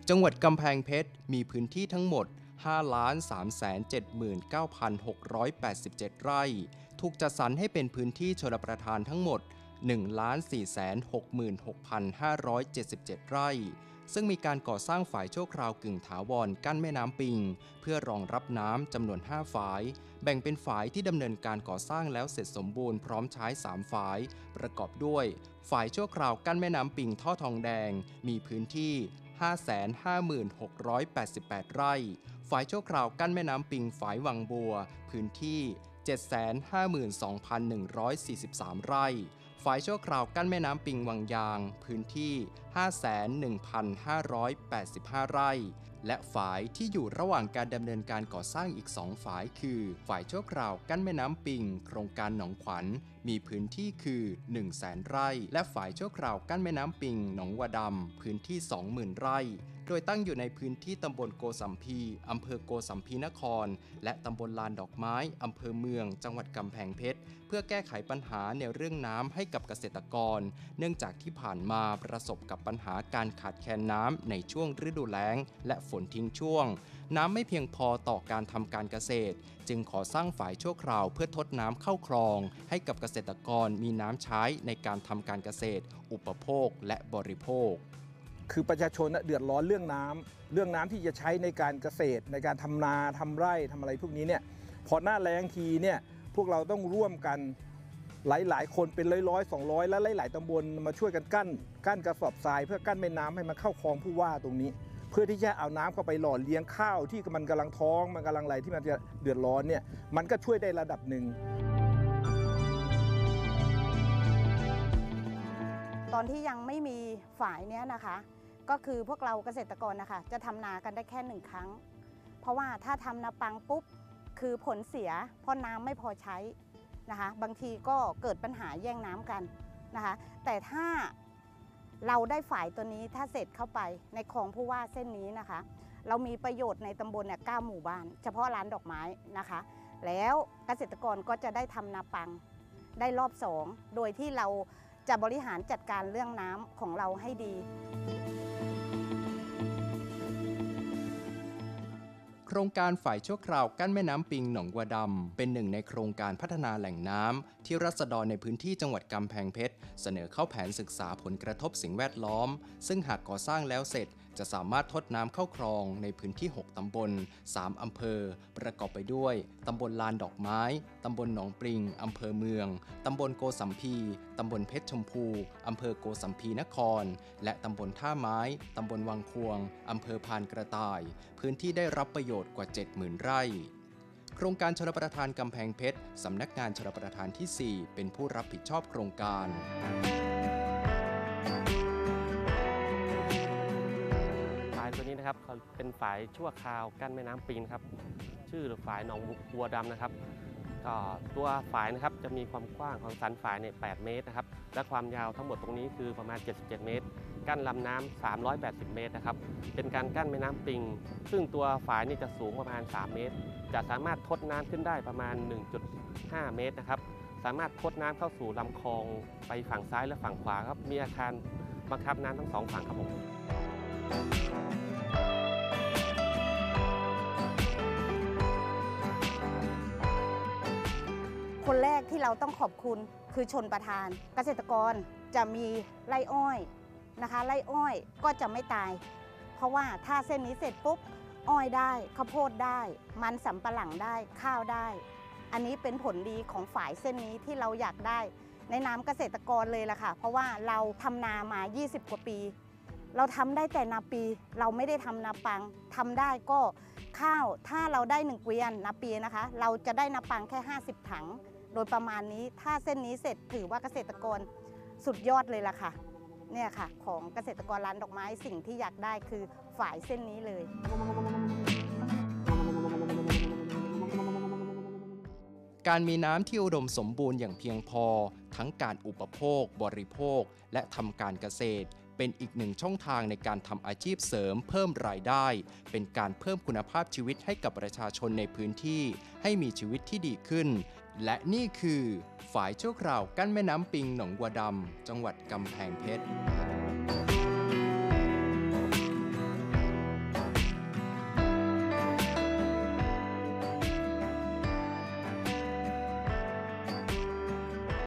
จังหวัดกำแพงเพชรมีพื้นที่ทั้งหมด 5,379,687 ไร่ถูกจัดสรรให้เป็นพื้นที่ชลประทานทั้งหมด 1,466,577 ไร่ซึ่งมีการก่อสร้างฝายชั่วคราวกึ่งถาวรกั้นแม่น้ำปิงเพื่อรองรับน้ำจำนวน 5 ฝายแบ่งเป็นฝายที่ดำเนินการก่อสร้างแล้วเสร็จสมบูรณ์พร้อมใช้ 3 ฝายประกอบด้วยฝายชั่วคราวกั้นแม่น้ำปิงท่อทองแดงมีพื้นที่ 556,88 ไร่ฝายชั่วคราวกั้นแม่น้ำปิงฝายวังบัวพื้นที่ 752,143 ไร่ฝายชั่วคราวกั้นแม่น้ำปิงวังยางพื้นที่ 51,585 ไร่และฝายที่อยู่ระหว่างการดำเนินการก่อสร้างอีก2ฝายคือฝายชั่วคราวกั้นแม่น้ำปิงโครงการหนองขวัญมีพื้นที่คือ 100,000 ไร่และฝายชั่วคราวกั้นแม่น้ำปิงหนองวาดำพื้นที่ 20,000 ไร่โดยตั้งอยู่ในพื้นที่ตำบลโกสัมพีอำเภอโกสัมพีนครและตำบลลานดอกไม้อำเภอเมืองจังหวัดกำแพงเพชรเพื่อแก้ไขปัญหาในเรื่องน้ำให้กับเกษตรกรเนื่องจากที่ผ่านมาประสบกับปัญหาการขาดแคลนน้ำในช่วงฤดูแล้งและฝนทิ้งช่วงน้ำไม่เพียงพอต่อการทำการเกษตรจึงขอสร้างฝายชั่วคราวเพื่อทดน้ำเข้าคลองให้กับเกษตรกรมีน้ำใช้ในการทำการเกษตรอุปโภคและบริโภคคือประชาชนเดือดร้อนเรื่องน้ำที่จะใช้ในการเกษตรในการทำนาทำไร่ทำอะไรพวกนี้เนี่ยพอหน้าแล้งทีเนี่ยพวกเราต้องร่วมกันหลายคนเป็นร้อย200และหลายตำบลมาช่วยกันกั้นกระสอบทรายเพื่อกั้นแม่น้ำให้มันเข้าคลองผู้ว่าตรงนี้เพื่อที่จะเอาน้ำเข้าไปหล่อเลี้ยงข้าวที่มันกำลังท้องมันกำลังอะไรที่มันจะเดือดร้อนเนี่ยมันก็ช่วยได้ระดับหนึ่งตอนที่ยังไม่มีฝายเนี้ยนะคะก็คือพวกเราเกษตรกรนะคะจะทำนากันได้แค่1 ครั้งเพราะว่าถ้าทำนาปังปุ๊บคือผลเสียเพราะน้ำไม่พอใช้นะคะบางทีก็เกิดปัญหาแย่งน้ำกันนะคะแต่ถ้าเราได้ฝายตัวนี้ถ้าเสร็จเข้าไปในคลองผู้ว่าเส้นนี้นะคะเรามีประโยชน์ในตำบลเนี่ย9 หมู่บ้านเฉพาะร้านดอกไม้นะคะแล้วเกษตรกรก็จะได้ทำนาปังได้รอบ2โดยที่เราจะบริหารจัดการเรื่องน้ำของเราให้ดีโครงการฝ่ายชั่วคราวกั้นแม่น้ำปิงหนองวัวดำเป็นหนึ่งในโครงการพัฒนาแหล่งน้ำที่ราษฎรในพื้นที่จังหวัดกำแพงเพชรเสนอเข้าแผนศึกษาผลกระทบสิ่งแวดล้อมซึ่งหากก่อสร้างแล้วเสร็จจะสามารถทดน้ำเข้าคลองในพื้นที่6 ตำบล 3 อำเภอประกอบไปด้วยตำบลลานดอกไม้ตำบลหนองปริงอำเภอเมืองตำบลโกสัมพีตำบลเพชรชมพูอำเภอโกสัมพีนครและตำบลท่าไม้ตำบลวังควงอำเภอพานกระต่ายพื้นที่ได้รับประโยชน์กว่า 70,000 ไร่โครงการชลประทานกำแพงเพชรสำนักงานชลประทานที่ 4เป็นผู้รับผิดชอบโครงการฝายตัวนี้นะครับเป็นฝายชั่วคราวกั้นแม่น้ำปิงครับชื่อฝายหนองบัวดำนะครับก็ตัวฝายนะครับจะมีความกว้างของสันฝายเนี่ย8 เมตรนะครับและความยาวทั้งหมดตรงนี้คือประมาณ77 เมตรกั้นลำน้ำ380 เมตรนะครับเป็นการกั้นแม่น้ำปิงซึ่งตัวฝายนี่จะสูงประมาณ3 เมตรจะสามารถทดน้ำขึ้นได้ประมาณ 1.5 เมตรนะครับสามารถทดน้ำเข้าสู่ลำคลองไปฝั่งซ้ายและฝั่งขวาครับมีอาคารบังคับน้ำทั้ง2 ฝั่งครับผมคนแรกที่เราต้องขอบคุณคือชนประทานเกษตรกรจะมีไร่อ้อยนะคะไร่อ้อยก็จะไม่ตายเพราะว่าถ้าเส้นนี้เสร็จปุ๊บอ้อยได้ข้าวโพดได้มันสำปะหลังได้ข้าวได้อันนี้เป็นผลดีของฝายเส้นนี้ที่เราอยากได้ในนามเกษตรกรเลยล่ะค่ะเพราะว่าเราทำนามา20 กว่าปีเราทำได้แต่นาปีเราไม่ได้ทำนาปังทำได้ก็ข้าวถ้าเราได้1 เกวียนนาปีนะคะเราจะได้นาปังแค่50 ถังโดยประมาณนี้ถ้าเส้นนี้เสร็จถือว่าเกษตรกรสุดยอดเลยล่ะค่ะเนี่ยค่ะของเกษตรกรร้านดอกไม้สิ่งที่อยากได้คือฝายเส้นนี้เลยการมีน้ำที่อุดมสมบูรณ์อย่างเพียงพอทั้งการอุปโภคบริโภคและทำการเกษตรเป็นอีกหนึ่งช่องทางในการทำอาชีพเสริมเพิ่มรายได้เป็นการเพิ่มคุณภาพชีวิตให้กับประชาชนในพื้นที่ให้มีชีวิตที่ดีขึ้นและนี่คือฝายชั่วคราวกั้นแม่น้ำปิงหนองวัวดำจังหวัดกำแพงเพชร